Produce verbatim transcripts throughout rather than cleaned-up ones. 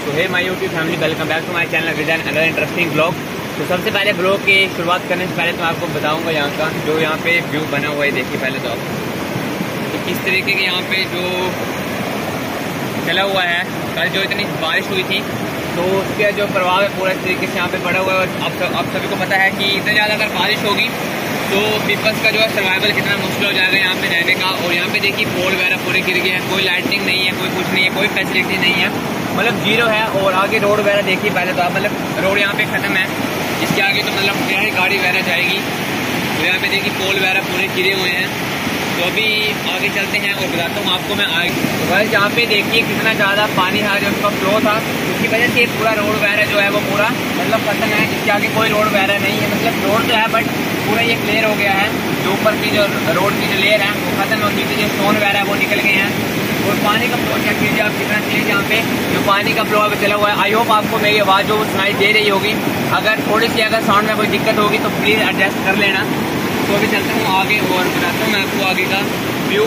तो hey my YouTube family, welcome back to my channel with another interesting blog. तो सबसे पहले blog की शुरुआत करने से पहले तो आपको बताऊंगा यहाँ का जो यहाँ पे व्यू बना हुआ है। देखिए पहले तो आप तो किस तरीके के यहाँ पे जो चला हुआ है। कल जो इतनी बारिश हुई थी तो उसका जो प्रभाव है पूरा तरीके से यहाँ पे पड़ा हुआ है। और आप सब, आप सभी को पता है कि इतनी ज़्यादा अगर बारिश होगी तो पीपल्स का जो है सर्वाइवल कितना मुश्किल हो जाएगा यहाँ पे रहने का। और यहाँ पे देखिए पोल वगैरह पूरे गिर गए हैं, कोई लाइटिंग नहीं है, कोई कुछ नहीं है, कोई फैसिलिटी नहीं है, मतलब जीरो है। और आगे रोड वगैरह देखिए पहले तो आप, मतलब रोड यहाँ पे ख़त्म है, इसके आगे तो मतलब क्या है गाड़ी वगैरह जाएगी। तो यहाँ पे देखिए पोल वगैरह पूरे गिरे हुए हैं। तो अभी आगे चलते हैं और बताता हूँ आपको मैं आगे। तो बस यहाँ पे देखिए कितना ज़्यादा पानी था जो उसका फ्लो था, उसकी वजह से पूरा रोड वगैरह जो है वो पूरा मतलब खत्म है। इसके आगे कोई रोड वगैरह नहीं है, मतलब रोड तो है बट पूरा ये क्लियर हो गया है। जो ऊपर की जो रोड की जो लेयर है वो खत्म है, उसकी जो स्टोन वगैरह है वो निकल गए हैं। और पानी का फ्लो चेक कीजिए आप कितना तेज यहाँ पे जो पानी का फ्लो अभी चला हुआ है। आई होप आपको मेरी आवाज़ जो सुनाई दे रही होगी। अगर थोड़ी सी अगर साउंड में कोई दिक्कत होगी तो प्लीज़ एडजस्ट कर लेना। तो अभी चलता हूँ आगे और बताता हूँ मैं आपको आगे का व्यू।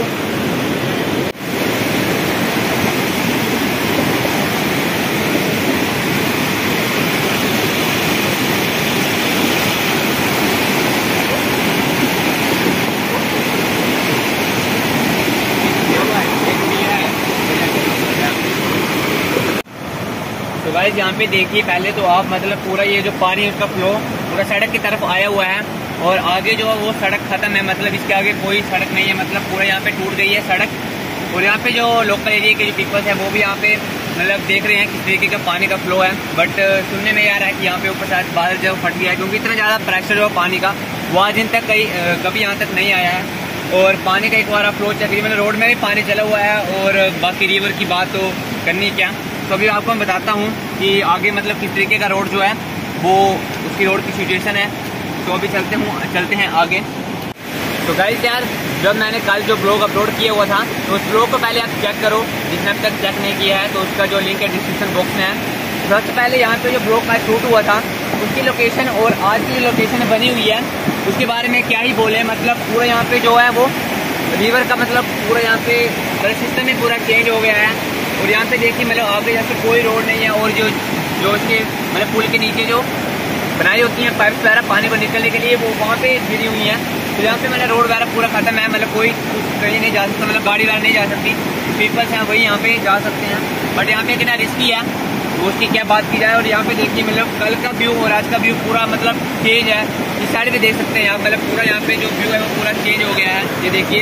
तो गाइस यहाँ पे देखिए पहले तो आप, मतलब पूरा ये जो पानी उसका फ्लो पूरा सड़क की तरफ आया हुआ है और आगे जो है वो सड़क खत्म है, मतलब इसके आगे कोई सड़क नहीं है, मतलब पूरा यहाँ पे टूट गई है सड़क। और यहाँ पे जो लोकल एरिया के जो पीपल्स हैं वो भी यहाँ पे मतलब देख रहे हैं किस तरीके का पानी का फ्लो है। बट सुनने में आ रहा है कि यहाँ पे ऊपर शायद बादल जो फट गया है, क्योंकि इतना ज़्यादा प्रेशर जो पानी का वो आज दिन तक कहीं कभी यहाँ तक नहीं आया है। और पानी का एक बार फ्लो चल रही है, मतलब रोड में भी पानी चला हुआ है। और बाकी रिवर की बात तो करनी क्या, तो अभी आपको मैं बताता हूँ कि आगे मतलब किस तरीके का रोड जो है वो उसकी रोड की सिचुएशन है। तो अभी चलते हूँ चलते हैं आगे। तो गाइस यार, जब मैंने कल जो ब्लॉग अपलोड किया हुआ था तो उस ब्लॉग को पहले आप चेक करो, जिसने अब तक चेक नहीं किया है तो उसका जो लिंक है डिस्क्रिप्शन बॉक्स में है। सबसे पहले यहाँ पे जो ब्लॉग का शूट हुआ था उसकी लोकेशन और आज की जो लोकेशन बनी हुई है उसके बारे में क्या ही बोले। मतलब पूरा यहाँ पे जो है वो रिवर का मतलब पूरा यहाँ पे सिस्टम ही पूरा चेंज हो गया है। और यहाँ पे देखिए मतलब आगे जैसे कोई रोड नहीं है। और जो जो उसके मतलब पुल के नीचे जो बनाई होती हैं पाइप वगैरह पानी को निकलने के लिए वो वहाँ पे गिरी हुई हैं। तो यहाँ पे मतलब रोड वगैरह पूरा खत्म है, मतलब कोई कहीं नहीं जा सकता, मतलब गाड़ी वगैरह नहीं जा सकती। पीपल्स हैं वही यहाँ पे जा सकते हैं, बट यहाँ पे कितना रिस्की है तो उसकी क्या बात की जाए। और यहाँ पे देखिए मतलब कल का व्यू और आज का व्यू पूरा मतलब चेंज है। इस साइड पे देख सकते हैं यहाँ मतलब पूरा यहाँ पे जो व्यू है वो पूरा चेंज हो गया है। ये देखिए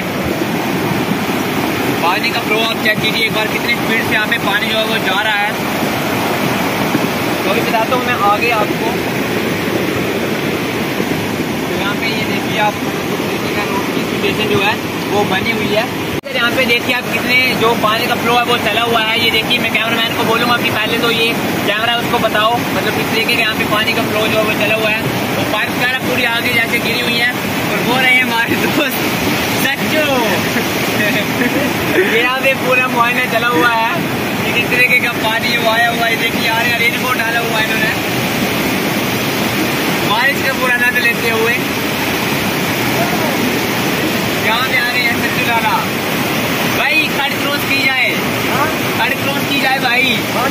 पानी का फ्लो आप चेक कीजिए एक बार, कितनी स्पीड से यहाँ पे पानी जो है वो जा रहा है। तो अभी बताता हूँ मैं आगे आपको। तो यहाँ पे ये देखिए आप रोड की सिचुएशन जो है वो बनी हुई है। यहाँ पे देखिए आप कितने जो पानी का फ्लो है वो चला हुआ है। ये देखिए मैं कैमरामैन को बोलूँगा कि पहले तो ये कैमरा उसको बताओ मतलब किस तरीके का यहाँ पे पानी का फ्लो जो है वो चला हुआ है। तो पाइप वगैरह पूरी आगे जाके गिरी हुई है और वो रहे हमारे दोस्त सच्चो। यहाँ पे पूरा मुआयना चला हुआ है कि किस तरीके का पानी वो आया हुआ है। देखिए आ रहे रेनकोट डाला हुआ है इन्होंने बारिश का पूरा आनंद लेते हुए। यहाँ पे आ रहे हैं सच्चू लाला भाई, खड़ क्रॉस की जाए, खड़ क्रॉस की जाए भाई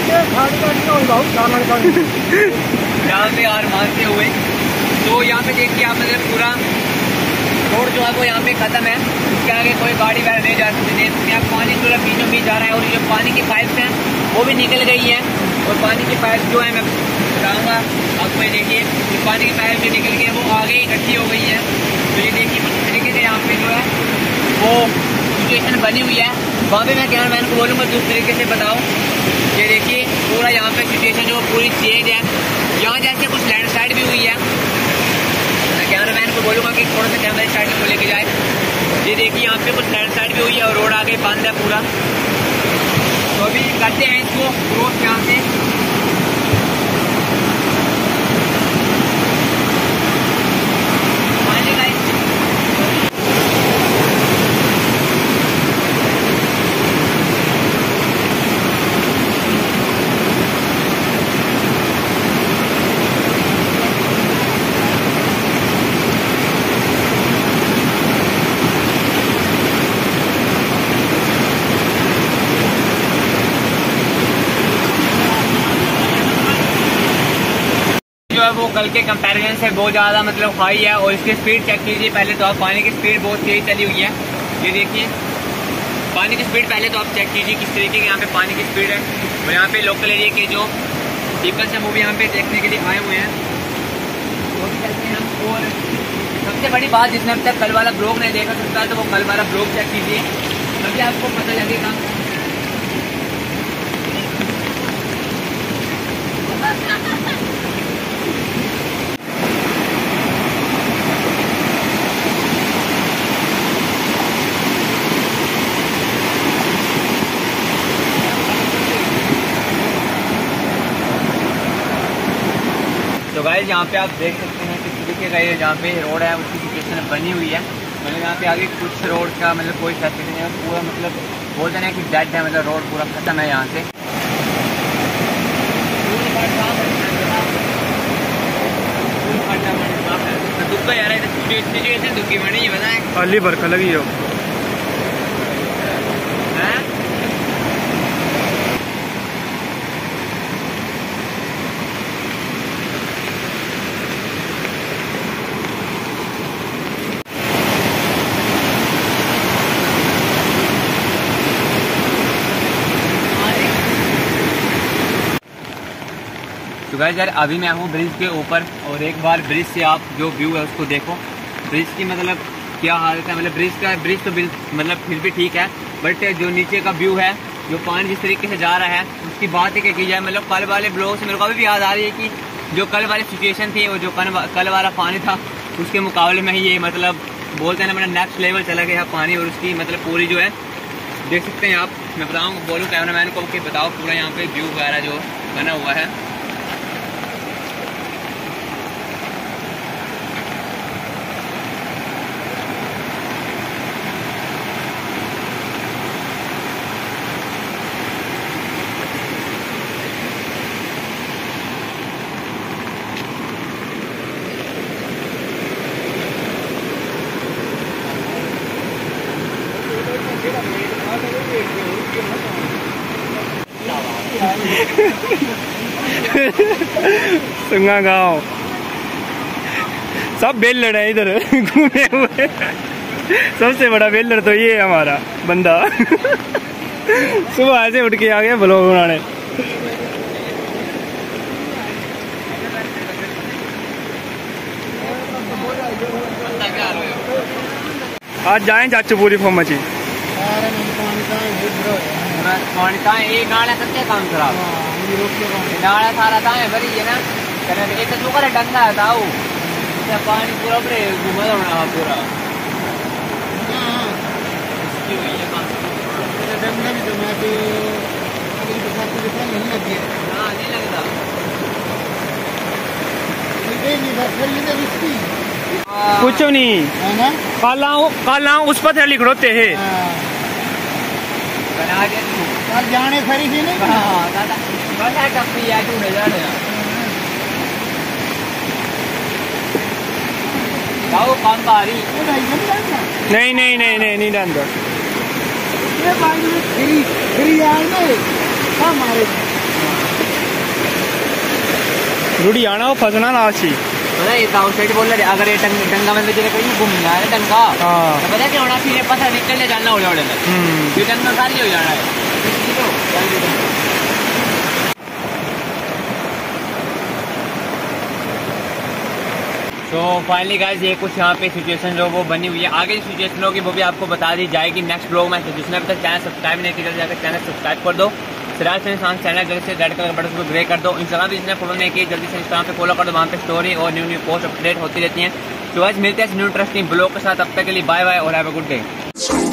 यहाँ पे और मानते हुए। तो यहाँ पे देखिए आप मतलब पूरा रोड जो है वो यहाँ पे खत्म है, उसके आगे कोई गाड़ी वगैरह नहीं जा सकती। यहाँ पानी पूरा बीचों बीच जा रहा है और जो पानी की पाइप्स हैं वो भी निकल गई हैं। और पानी की पाइप जो है मैं बताऊँगा आपको, ये देखिए पानी की पाइप जो निकल गई है वो आगे इकट्ठी हो गई है। तो ये देखिए इस तरीके से यहाँ पे जो है वो सिचुएशन बनी हुई है। वहाँ पे मैं कैमरामैन को बोलूँगा दूसरे तरीके से बताओ। ये देखिए पूरा यहाँ पे सिचुएशन जो पूरी चेंज है। यहाँ जैसे कुछ लैंड स्लाइड भी हुई है, मैं कैमरामैन को बोलूँगा कि थोड़ा सा कैमरा स्टाइड को लेके जाए। ये देखिए यहाँ पे कुछ लैंड स्लाइड भी हुई है और रोड आगे बंद है पूरा। तो अभी करते हैं इसको क्रॉस यहाँ से। जो है वो कल के कंपैरिजन से बहुत ज़्यादा मतलब हाई है। और इसकी स्पीड चेक कीजिए पहले तो आप, पानी की स्पीड बहुत तेज़ चली हुई है। ये देखिए पानी की स्पीड पहले तो आप चेक कीजिए किस तरीके की यहाँ पे पानी की स्पीड है। और यहाँ पे लोकल एरिया के जो पीपल्स हैं वो भी यहाँ पे देखने के लिए आए हुए हैं। तो चलते हैं हम। और सबसे बड़ी बात, जिसने अब तक कल वाला ब्लॉग नहीं देखा सकता तो वो कल वाला ब्लॉग चेक कीजिए, तभी आपको पता लगेगा। तो गाइस यहाँ पे आप देख सकते हैं किस तरीके का ये जहाँ पे रोड है उसकी सिचुएशन बनी हुई है। मतलब यहाँ पे आगे कुछ रोड का मतलब कोई फैसिलिटी नहीं है, पूरा मतलब बोलते हैं कि डेड है, मतलब रोड पूरा खत्म है यहाँ से। दुखा यार सिचुएशन दुखी बनी है, बताएं खाली बरखा लगी हो। तो गाइस यार अभी मैं हूँ ब्रिज के ऊपर, और एक बार ब्रिज से आप जो व्यू है उसको देखो। ब्रिज की मतलब क्या हालत है, मतलब ब्रिज का ब्रिज तो मतलब फिर भी ठीक है, बट जो नीचे का व्यू है, जो पानी जिस तरीके से जा रहा है उसकी बात ही क्या की जाए। मतलब कल वाले ब्लॉग से मेरे को अभी भी याद आ रही है कि जो कल वाली सिचुएशन थी, वो जो कल वाला पानी था उसके मुकाबले में ही ये मतलब बोलते हैं ना, मतलब नेक्स्ट लेवल चला गया पानी। और उसकी मतलब पूरी जो है देख सकते हैं आप। मैं बताऊँ बोलूँ कैमरा मैन को कि बताओ पूरा यहाँ पे व्यू वगैरह जो बना हुआ है। सुंगा गाँव सब बेलड़ है इधर घूमे हुए। सबसे बड़ा बेलड़ तो ये है हमारा बंदा। सुबह ऐसे उठ के आ गया ब्लॉग बनाने। आज जाए चाचू पूरी फॉर्म मची एक नाला सत्य काम खराब नाला सारा ताए भरी है ना, एक तो करे डंगा था वो पानी पूरा घुमा होना पूरा नहीं लगता कुछ नहीं। काला काला उस पर लिखड़ोते है जाने खरी थी नहीं। हाँ दादा बस है टप्पी है तू ले जाने आओ काम का आ रही नहीं नहीं नहीं नहीं नहीं जानता। ये पानी में खरी खरी यार में हाँ मारे रूढ़ी आना हो फसना ना अच्छी पता ये था साइड बोल रहे अगर ये डंगा में जगह कहीं घूम रहा है डंगा तो पता क्या होना फिर पता निकलने जाना हो जाने में ये डंगा खाली हो जाना है। तो फाइनली गाइस ये कुछ यहाँ पे सिचुएशन जो वो बनी हुई है। आगे जो सिचुएशन होगी वो भी आपको बता दी जाएगी नेक्स्ट ब्लॉग में। तो जिसने अभी तक चैनल सब्सक्राइब नहीं किया जाकर चैनल सब्सक्राइब कर दो। सिराज इंसान चैनल जल्दी से रेड कलर बटन को ग्रे कर दो। इंस्टाग्राम भी जिसने फॉलो नहीं किया जल्दी से इंस्टाग्राम पे फॉलो कर दो, वहाँ पे स्टोरी और न्यू न्यू पोस्ट अपडेट होती रहती हैं। तो आज मिलते हैं न्यू इंटरेस्टिंग ब्लॉग के साथ, अब तक के लिए बाय बाय और हैव अ गुड डे।